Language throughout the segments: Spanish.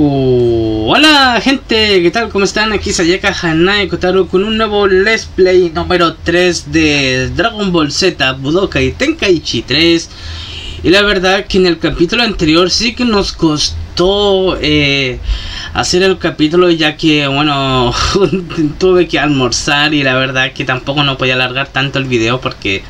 Hola gente, ¿qué tal? ¿Cómo están? Aquí Sayaka Hanae Kotaro con un nuevo Let's Play número 3 de Dragon Ball Z Budokai Tenkaichi 3. Y la verdad que en el capítulo anterior sí que nos costó hacer el capítulo, ya que bueno, tuve que almorzar y la verdad que tampoco no podía alargar tanto el video porque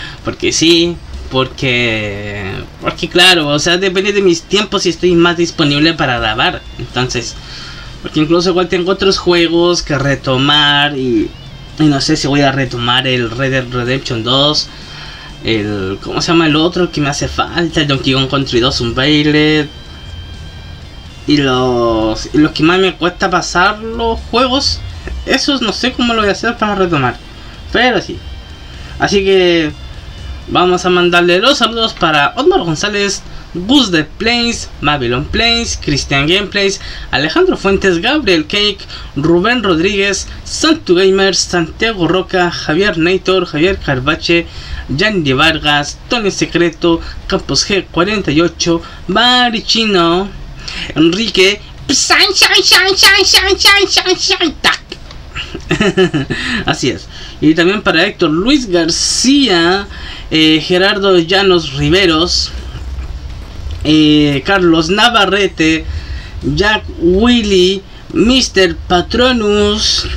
claro, o sea, depende de mis tiempos si estoy más disponible para grabar. Entonces, porque incluso igual tengo otros juegos que retomar y no sé si voy a retomar el Red Dead Redemption 2, el ¿cómo se llama el otro que me hace falta? El Donkey Kong Country 2 Unveiled, y los que más me cuesta pasar los juegos, esos no sé cómo lo voy a hacer para retomar, pero sí. Así que vamos a mandarle los saludos para Otmar González, Gus de Plains, Babylon Plains, Cristian Gameplays, Alejandro Fuentes, Gabriel Cake, Rubén Rodríguez, Santu Gamers, Santiago Roca, Javier Nator, Javier Carvache, Yandy Vargas, Tony Secreto, Campos G48, Marichino, Enrique, así es. Y también para Héctor Luis García, Gerardo Llanos Riveros, Carlos Navarrete, Jack Willy, Mr. Patronus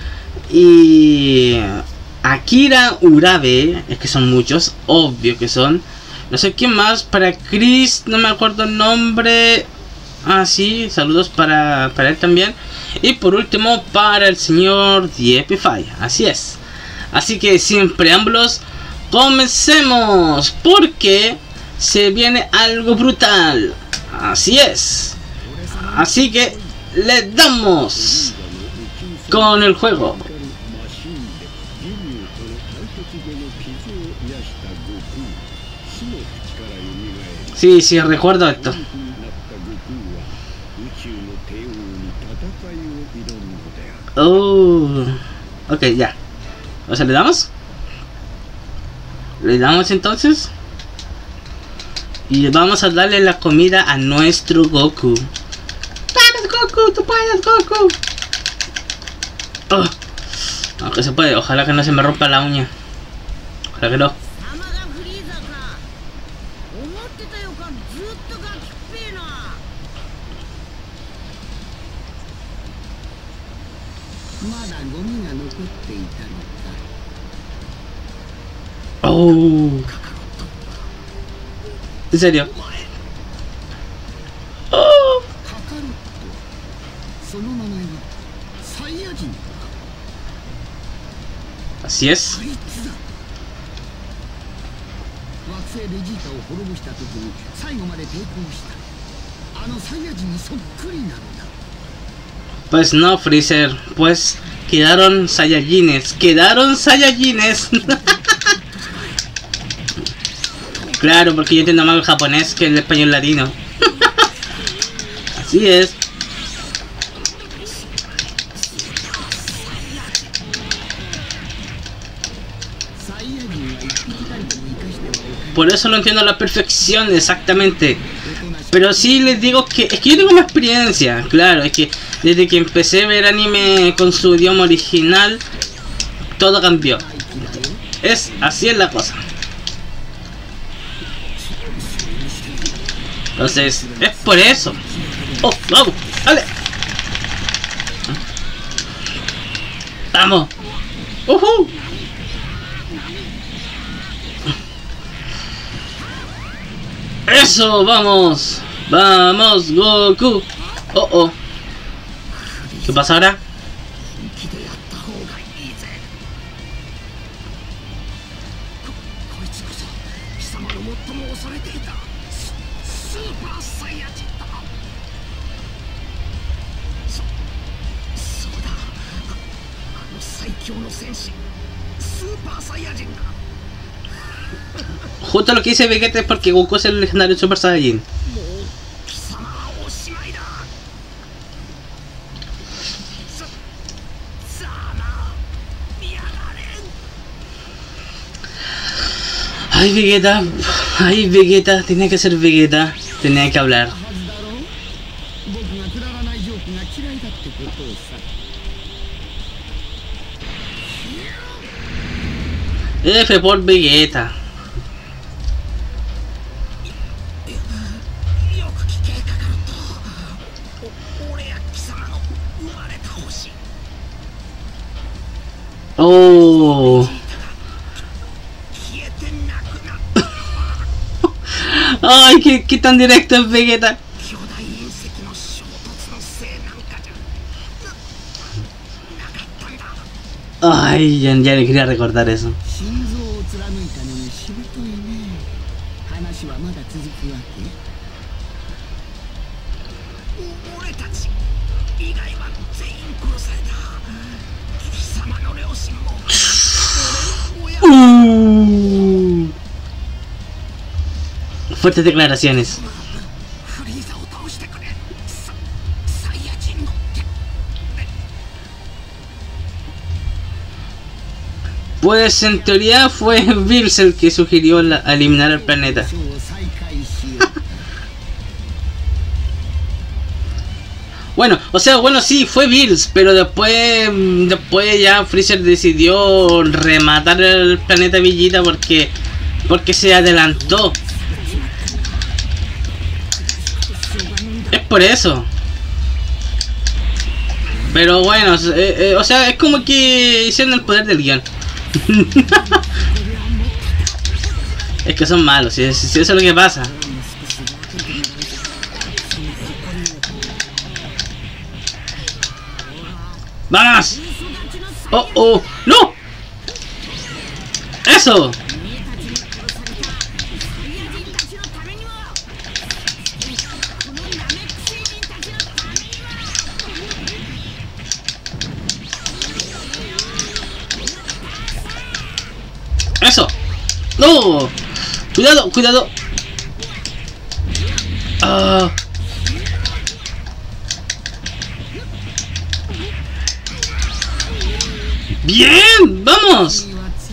y Akira Urabe. Es que son muchos, obvio que son. No sé quién más. Para Chris, no me acuerdo el nombre. Ah, sí, saludos para él también. Y por último para el señor Diepify. Así es. Así que sin preámbulos, comencemos, porque se viene algo brutal. Así es. Así que le damos con el juego. Sí, recuerdo esto. Oh, ok, ya. O sea, ¿le damos? ¿Le damos entonces? Y vamos a darle la comida a nuestro Goku. ¡Vamos, Goku! ¡Tú puedes, Goku! Oh, aunque se puede, ojalá que no se me rompa la uña. Ojalá que no. Oh, ¿en serio? Oh. Así es. Pues no, Freezer, pues quedaron Saiyajines, Claro, porque yo entiendo más el japonés que el español latino. Así es. Por eso lo entiendo a la perfección, exactamente. Pero sí les digo que es que yo tengo una experiencia. Claro, es que desde que empecé a ver anime con su idioma original, todo cambió. Así es la cosa. Entonces, es por eso. Oh, vamos, dale. Vamos. Eso, vamos. Vamos, Goku. Oh. ¿Qué pasa ahora? Justo lo que dice Vegeta es porque Goku es el legendario Super Saiyajin. Ay Vegeta, tenía que ser Vegeta, tenía que hablar. F por Vegeta. Oh. Ay, qué tan directo es Vegeta. Ay, ya le quería recordar eso. Fuertes declaraciones. Pues en teoría fue Bills el que sugirió eliminar el planeta. Bueno, o sea, bueno, sí, fue Bills, pero después ya Freezer decidió rematar el planeta Villita porque se adelantó. Es por eso. Pero bueno, o sea, es como que hicieron el poder del guión. Es que son malos, si eso es lo que pasa. ¡Vamos! ¡Oh, oh! ¡No! ¡Eso! ¡Eso! ¡No! ¡Cuidado, cuidado! ¡Ah! ¡Bien! ¡Vamos!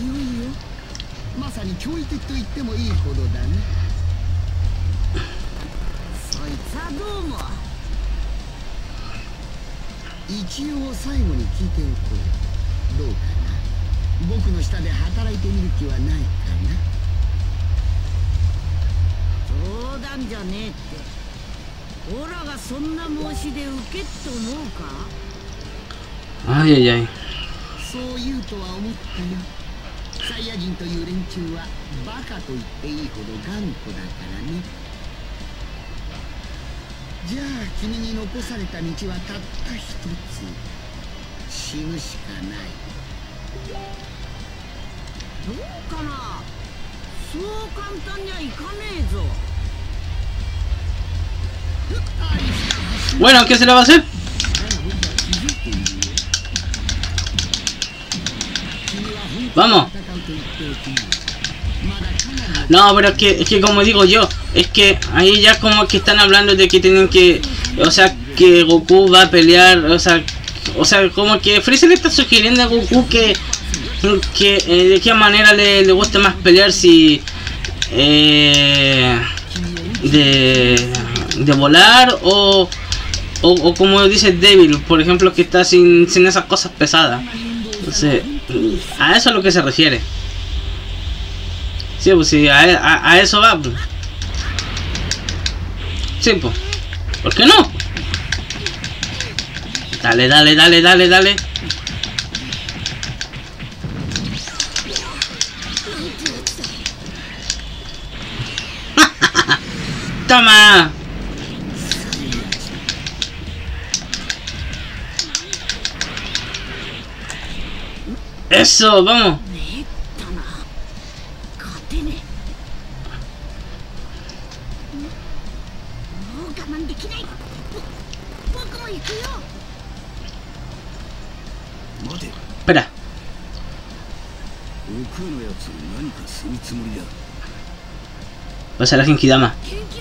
Ay, ay, ay. Bueno, ¿qué se le va a hacer? Vamos. No, pero es que como digo yo, es que ahí ya como que están hablando de que tienen que, o sea, que Goku va a pelear, o sea, como que Freezer le está sugiriendo a Goku que de qué manera le gusta más pelear, si de volar o como dice Devil, por ejemplo, que está sin esas cosas pesadas. Entonces, a eso es a lo que se refiere. Sí, pues sí, a eso va. Sí, pues. ¿Por qué no? Dale, dale, dale, dale, dale. ¡Toma! ¡Eso! ¡Vamos! Espera. Pasa la Genkidama.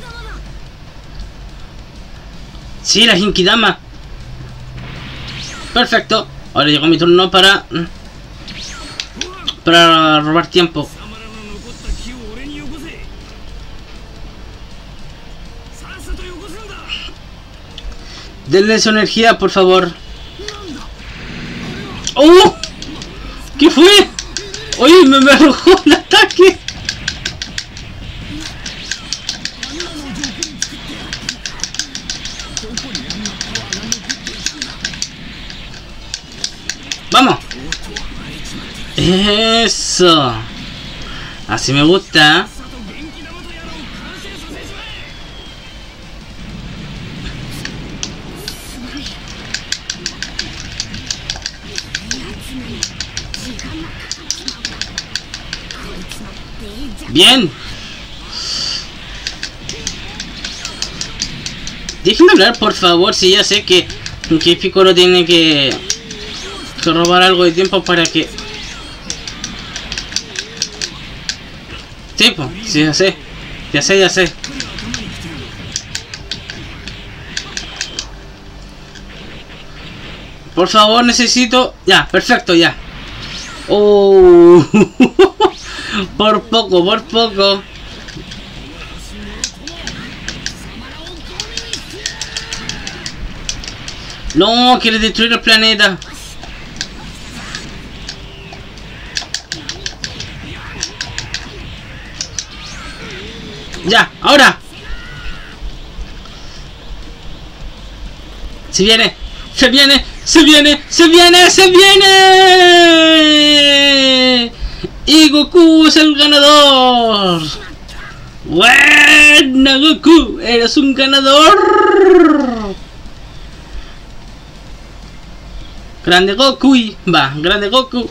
Sí, la Genkidama. Perfecto. Ahora llegó mi turno para robar tiempo. Denle su energía, por favor. ¡Oh! ¿Qué fue? ¡Oye! Me arrojó un ataque. ¡Vamos! ¡Eso! Así me gusta. ¡Bien! Déjenme hablar, por favor, si ya sé que Piccolo tiene que robar algo de tiempo para que... Tipo, sí, ya sé. Ya sé. Por favor, necesito... Ya, perfecto, ya. Oh. Por poco. No, quiere destruir el planeta. Ya, ahora. Se viene. Y Goku es el ganador. Buena, Goku, eres un ganador. Grande Goku. Grande Goku.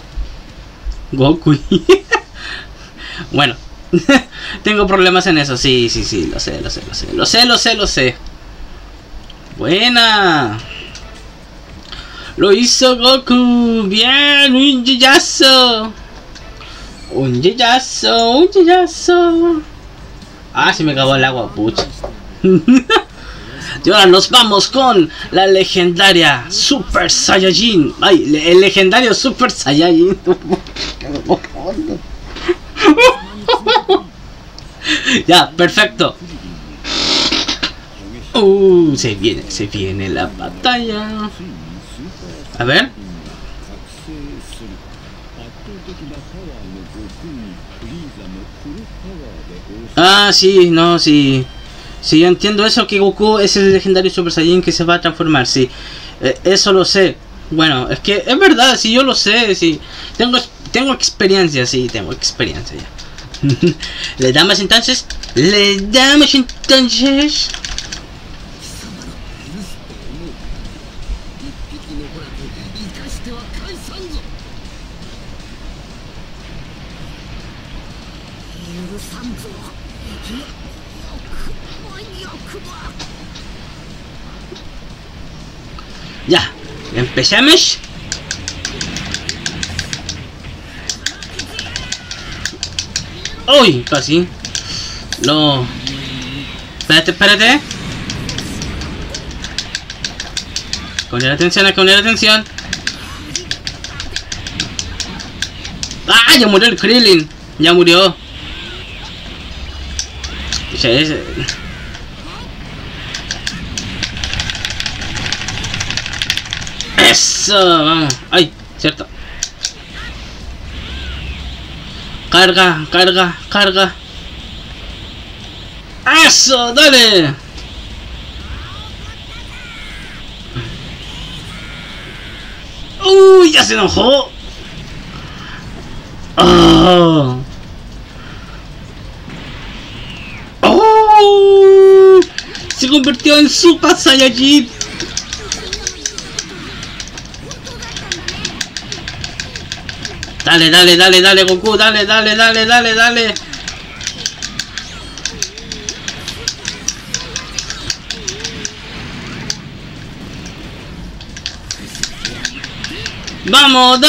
Bueno. Tengo problemas en eso, sí, lo sé. Buena. Lo hizo Goku. Bien, un yeyazo. Ah, se me acabó el agua, pucha. Y ahora nos vamos con la legendaria Super Saiyajin. Ay, el legendario Super Saiyajin. Ya, perfecto. Se viene la batalla. A ver. Ah, sí, no, sí. Sí, yo entiendo eso, que Goku es el legendario Super Saiyan que se va a transformar, sí. Eso lo sé. Bueno, es que es verdad, sí, yo lo sé, sí. Tengo experiencia, sí, tengo experiencia ya. ¿Le damos entonces? Ya, empezamos. ¡Uy! Casi. No. Espérate. Con la atención. ¡Ah! Ya murió el Krillin. Ya murió. Eso, vamos. Ay, cierto. Carga. Eso, dale. Uy, ya se enojó. Oh. Se convirtió en Super Saiyajin. Dale, Goku, dale. Vamos,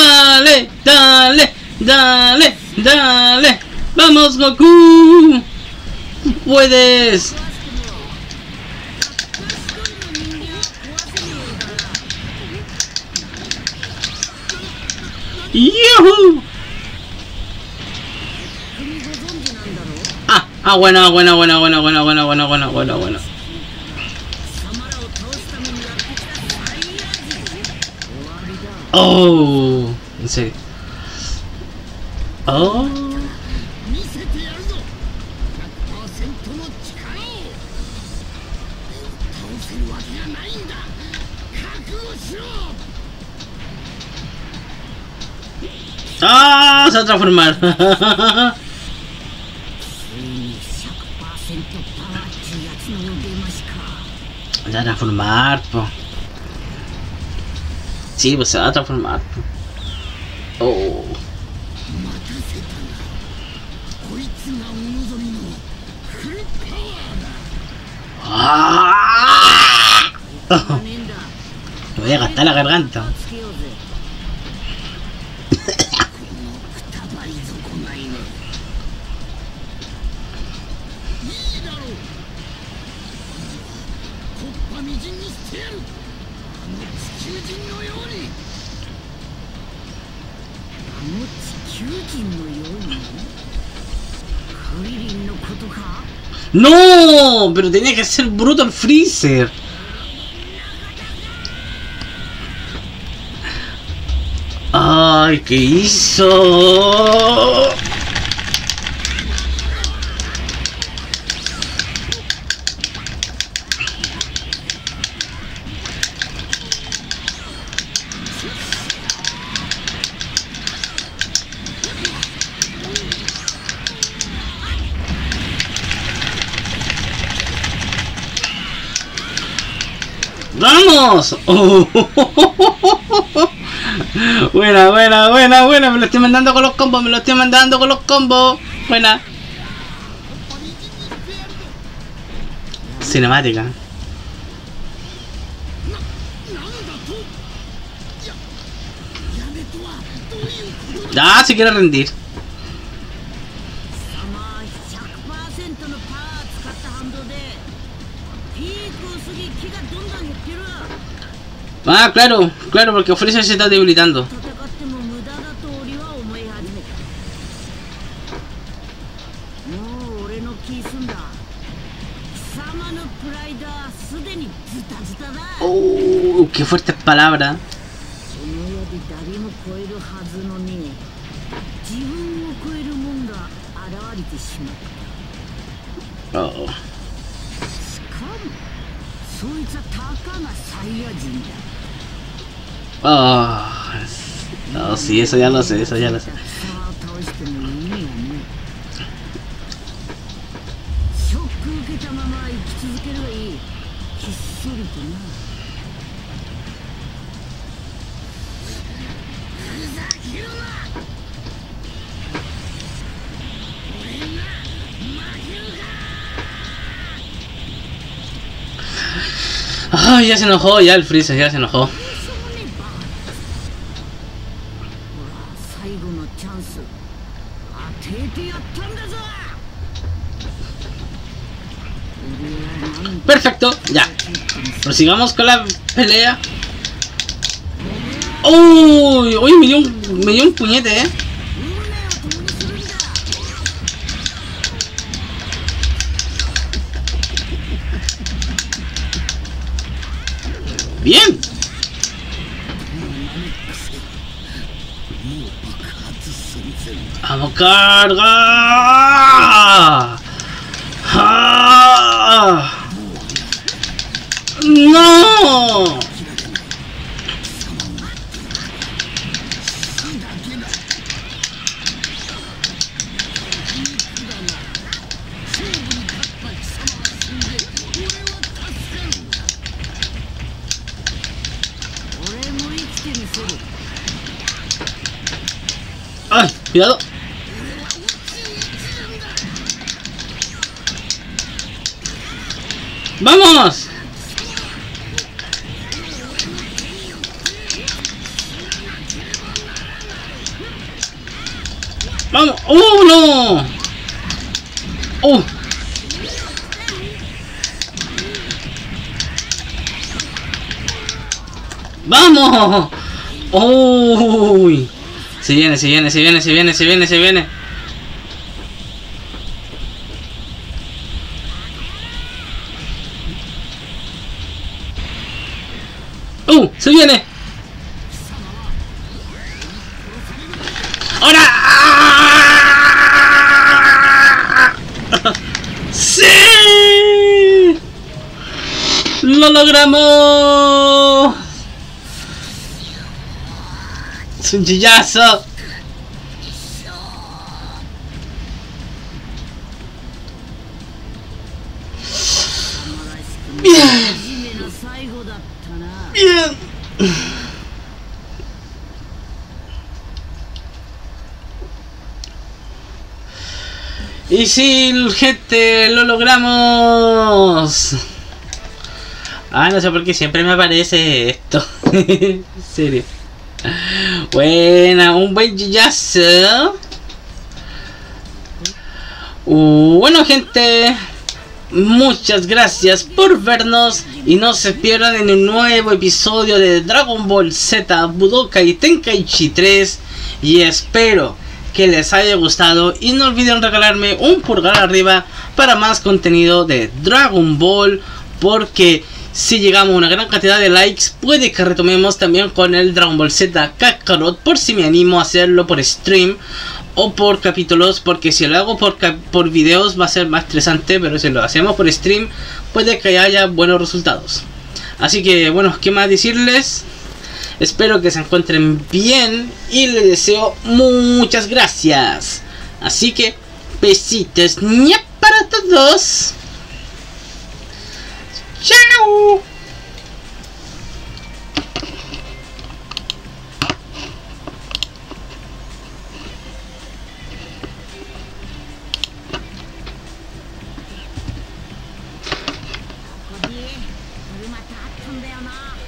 dale. Vamos, Goku. Puedes. ¡Yuhu! Bueno. Oh, en serio. Oh. ¡Ah! Se va a transformar. Se va a transformar, po. Sí, pues se va a transformar, po. Oh. ¡Ah! Me voy a gastar la garganta. ¡No! Pero tenía que ser bruto el Freezer. ¡Ay! ¿Qué hizo? ¡Vamos! Oh. Buena, buena, buena, buena. Me lo estoy mandando con los combos. Me lo estoy mandando con los combos. Buena. Cinemática. Ya, si quiere rendir. Ah, claro, claro, porque Freezer se está debilitando. Oh, qué fuertes palabras. Oh. Oh, no, sí, eso ya lo sé, eso ya lo sé. Oh, ya se enojó, ya el Freezer ya se enojó. Perfecto, ya. Prosigamos con la pelea. Uy, uy, me dio un puñete, Bien. Vamos, carga. ¡Ah! ¡No! ¡Ay! ¡Cuidado! ¡Vamos! ¡Vamos! ¡Oh, no! ¡Oh! ¡Vamos! ¡Uy! Se viene, se viene, se viene, se viene, se viene, se viene. ¡Se viene! ¡Ahora! ¡Ah! ¡Lo logramos! ¡Es un chillazo! ¡Bien! ¡Bien! Y sí, gente, lo logramos. Ah, no sé por qué siempre me aparece esto. En serio. Buena, un buen chillazo. Bueno, gente, muchas gracias por vernos y no se pierdan en un nuevo episodio de Dragon Ball Z Budokai Tenkaichi 3 y espero que les haya gustado y no olviden regalarme un pulgar arriba para más contenido de Dragon Ball, porque si llegamos a una gran cantidad de likes puede que retomemos también con el Dragon Ball Z Kakarot, por si me animo a hacerlo por stream o por capítulos, porque si lo hago por videos va a ser más estresante, pero si lo hacemos por stream puede que haya buenos resultados. Así que bueno, ¿qué más decirles? Espero que se encuentren bien y les deseo muchas gracias. Así que besitos ña para todos. Chao. ここにこれまたあったんだよな。